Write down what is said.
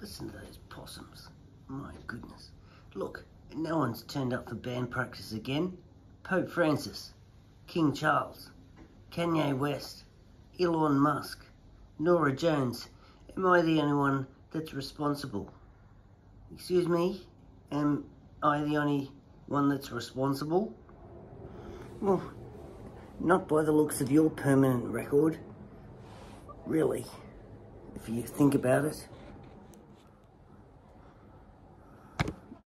Listen to those possums. My goodness. Look, no one's turned up for band practice again. Pope Francis, King Charles, Kanye West, Elon Musk, Norah Jones. Am I the only one that's responsible? Excuse me? Am I the only one that's responsible? Well, not by the looks of your permanent record. Really, if you think about it.